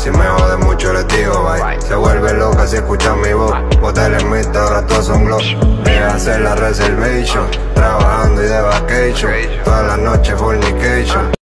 Si me jode mucho les digo bye. Se vuelve loca si escuchan mi voz. Botel en mito, ahora todos son gloss. Deja hacer la reservation, trabajando y de vacation. Todas las noches fornication.